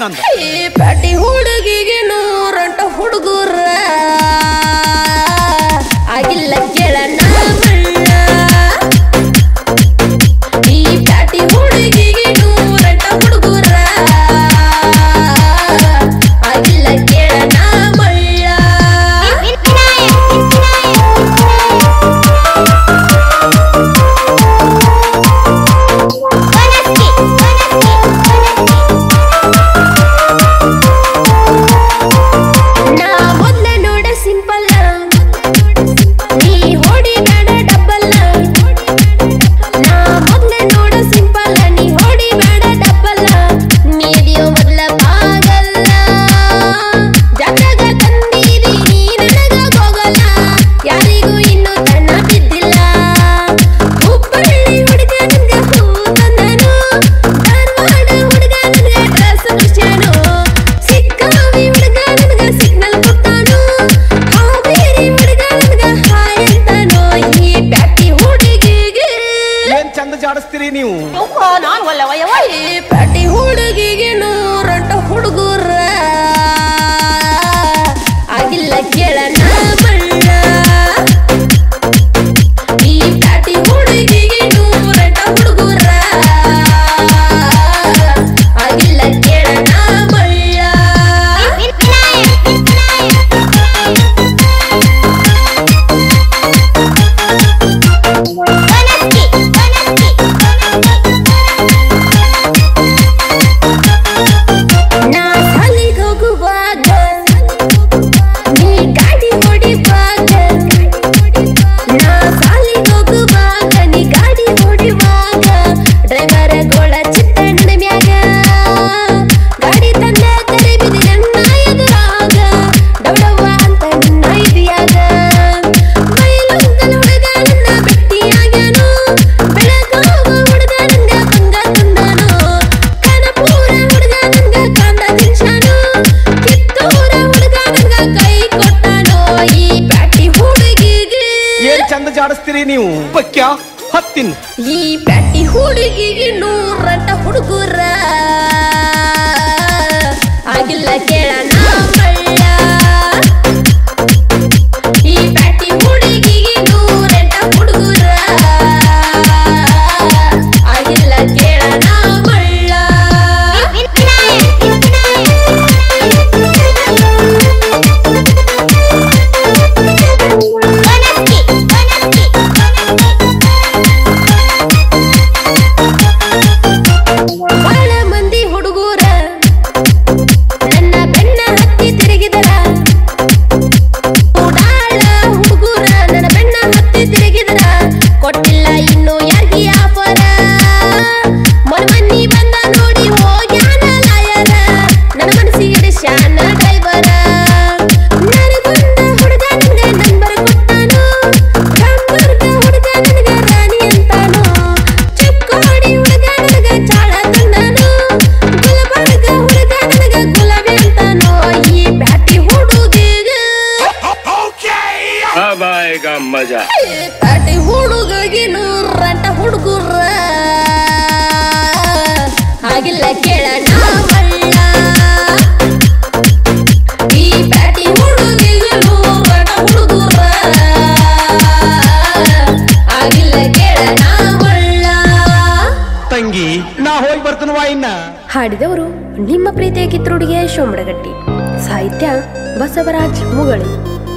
ಅಂದ. ಈ ಪ್ಯಾಟಿ ಹುಡುಗಿಗೆ 108 ಹುಡುಗರ ಆಗಿಲ್ಲ ಕೇಳಣ್ಣ ಮಳ್ಳ. ಈ ಪ್ಯಾಟಿ ಹುಡುಗಿಗೆ 108 ಹುಡುಗರ ಆಗಿಲ್ಲ ಕೇಳಣ್ಣ ಮಳ್ಳ. ನಾ ಮೊದ್ಲ ನೋಡ ಸಿಂಪಲ್ ನೀ ಹೊಡಿ ಬೇಡ ಡಬ್ಬಲ್. ನಾ ಮೊದ್ಲ ನೋಡ ಸಿಂಪಲ್ ನೀ ಹೊಡಿ ಬೇಡ ಡಬ್ಬಲ್. ನೀಡಿಯೋ ಮೊದ್ಲ ಪಾಗಲ್ಲ ಜಾತ್ರೆಗ ತಂದೀರಿ ನೀ ನನಗ ಹೋಗಲ್ಲ. ಯಾರಿಗೂ ಇನ್ನೂ ತಣ್ಣ ಬಿದ್ದಿಲ್ಲ. ಹುಬ್ಬಳ್ಳಿ ಹುಡುಗ ನನ್ಗ ಹೂ ತಂದನು. ಧಾರವಾಡ ಹುಡುಗ ನನ್ಗ ಡ್ರೆಸ್ ಬಿಡ್ಸ್ಯಾನು. ಸಿಕ್ಕಾವಿ ಹುಡುಗ ನನ್ಗ ಸಿಗ್ನಲ್ ಕೊಟ್ಟಾನು. ಹಾವೇರಿ ಹುಡುಗ ನನ್ಗ ಹಾಯ್ ಅಂತಾನು. ಈ ಪ್ಯಾಟಿ ಹುಡುಗಿಗೆ ಏನ್ ಚಂದ ಜಾಡಿಸ್ತೀರಿ ನೀವು. ನಾನು ಒಲ್ಲವಯ್ಯವ. ಈ ಪ್ಯಾಟಿ ಹುಡುಗಿಗೆ 108 ಹುಡುಗರ ಆಗಿಲ್ಲ ಕೇಳಣ್ಣ ಮಳ್ಳ. ಈ ಪ್ಯಾಟಿ ಹುಡುಗಿಗೆ 108 ಹುಡುಗರ ಆಗಿಲ್ಲ ಕೇಳಣ್ಣ ಮಳ್ಳ. ನಾ ಸಾಲಿಗೆ ಹೋಗುವಾಗ ನೀ ಗಾಡಿ ಹೊಡಿವಾಗ. ನಾ ಸಾಲಿಗೆ ಹೋಗುವಾಗ ನೀ ಗಾಡಿ ಹೊಡಿವಾಗ ಡ್ರೈವರ್ ಗೋಳ ಚಿತ್ತಣ್ಣ ಮ್ಯಾಗ ಗಾಡಿ ತಂದ ಕರೆ ಬಿದಿ ನನ್ನ ಎದುರಾಗ. ಡೌಡವ್ವ ಅಂತ ನಿನ್ನ ಇದಿಯಾಗ ಬೈಲುಂಗಲ ಹುಡುಗ ನನ್ನ ಭೆಟ್ಟಿಯಾಗ್ಯಾನು. ಬೆಳಗಾವ ಹುಡುಗ ನಂಗ ಬಂಗ ತಂದಾನು. ಕನಪುರ ಹುಡುಗ ನಂಗ ಕಂದ ತಿನ್ಸಾನು. ಕಿತ್ತೂರ ಹುಡುಗ ನಂಗ ಕೈ ಕೊಟ್ಟಾನು. ಈ ಪ್ಯಾಟಿ ಹುಡುಗಿಗೆ ಏನ್ ಚಂದ ಜಾಡಿಸ್ತೀರಿ ನೀವು. ಪಕ್ಯ ಹತ್ತಿನ್. ಈ ಪ್ಯಾಟಿ ಹುಡುಗಿಗೆ 108 ಹುಡುಗರ ಆಗಿಲ್ಲ ಕೇಳಣ್ಣ ಮಳ್ಳ. ಈ ಪ್ಯಾಟಿ ಹುಡುಗಿಗೆ 108 ಹುಡುಗರ ಆಗಿಲ್ಲ ಕೇಳಣ್ಣ ಮಳ್ಳ. ಬಾಳ ಮಂದಿ ಹುಡುಗರ ನನ್ನ ಬೆನ್ನ ಹತ್ತಿ ತಿರುಗಿದರ. ಉಡಾಳ ಹುಡುಗರ ನನ್ನ ಬೆನ್ನ ಹತ್ತಿ ತಿರುಗಿದರ. ಕೊಟ್ಟಿಲ್ಲ ಇನ್ನು ಯಾರ್ಗಿ ಆಫರ. ಮೊನ್ನಿ ಬಂದ ನೋಡಿ ಹೋಗ್ಯಾನ ಲಾಯರ. ನನ್ನ ಮನಸ್ಸಿಗೆ ಶಾನ ಡ್ರೈವರ. ನರಗುಂದ ಹುಡುಗ ನನಗ ನಂಬರ್ ಕೊಟ್ಟಾನು. ಗಂಗರ್ಗ ಹುಡುಗ ನನಗ ರಾಣಿ ಅಂತಾನು. ಚಿಕ್ಕೋಡಿ ಹುಡುಗ ನನಗ ಚಾಳ ತಂದಾನು. ಗುಲ್ಬರ್ಗ ಹುಡುಗ ನನಗ ಗುಲಾಬಿ ಅಂತಾನು. ಈ ಪ್ಯಾಟಿ ಹುಡುಗಿಗೆ अब आएगा मजा. ಈ ಪ್ಯಾಟಿ ಹುಡುಗಿಗೆ 108 ಹುಡುಗರ ಆಗಿಲ್ಲ ಕೇಳಣ್ಣ ಮಳ್ಳ. ಈ ಪ್ಯಾಟಿ ಹುಡುಗಿಗೆ 108 ಹುಡುಗರ ಆಗಿಲ್ಲ ಕೇಳಣ್ಣ ಮಳ್ಳ. ತಂಗಿ ನಾ ಹೋಗಿ ಬರ್ತನವಾ ಇನ್ನ. ಹಾಡಿದವರು ನಿಮ್ಮ ಪ್ರೀತಿಯ ಕಿತ್ತೂರುಡಿಗೆ ಶೋಮಡಗಟ್ಟಿ. ಸಾಹಿತ್ಯ ಬಸವರಾಜ್ ಮುಗಳಿ.